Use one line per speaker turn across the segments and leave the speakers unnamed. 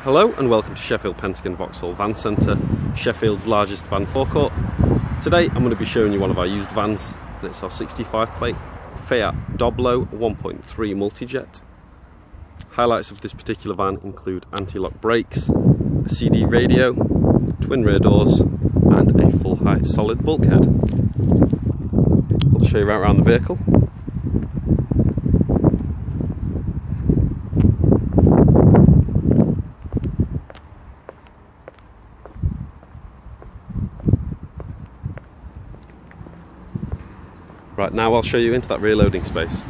Hello and welcome to Sheffield Pentagon Vauxhall Van Centre, Sheffield's largest van forecourt. Today I'm going to be showing you one of our used vans, and it's our 65 plate FIAT Doblo 1.3 MultiJet. Highlights of this particular van include anti-lock brakes, a CD radio, twin rear doors and a full height solid bulkhead. I'll show you right around the vehicle. Right, now I'll show you into that rear loading space.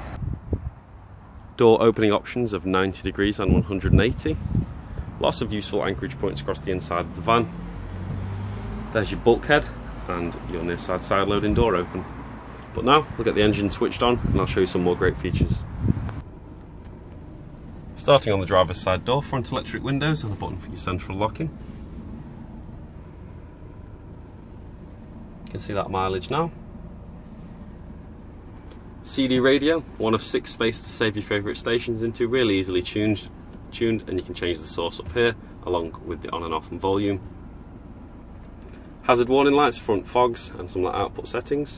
Door opening options of 90 degrees and 180. Lots of useful anchorage points across the inside of the van. There's your bulkhead and your near side loading door open. But now we'll get the engine switched on and I'll show you some more great features. Starting on the driver's side door, front electric windows and a button for your central locking. You can see that mileage now. CD radio, one of 6 spaces to save your favourite stations into, really easily tuned, and you can change the source up here along with the on and off and volume. Hazard warning lights, front fogs and some output settings.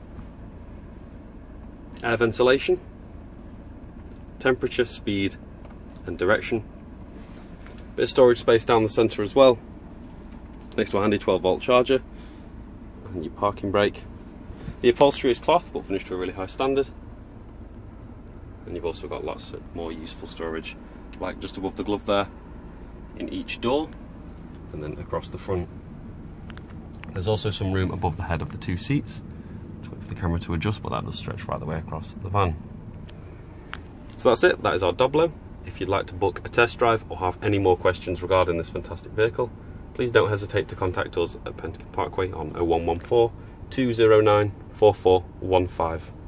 Air ventilation, temperature, speed and direction. Bit of storage space down the centre as well, next to a handy 12-volt charger and your parking brake. The upholstery is cloth but finished to a really high standard, and you've also got lots of more useful storage, like just above the glove there in each door and then across the front. There's also some room above the head of the 2 seats for the camera to adjust, but that does stretch right the way across the van. So that's it, that is our Doblo. If you'd like to book a test drive or have any more questions regarding this fantastic vehicle, please don't hesitate to contact us at Pentagon Parkway on 0114 209 4415.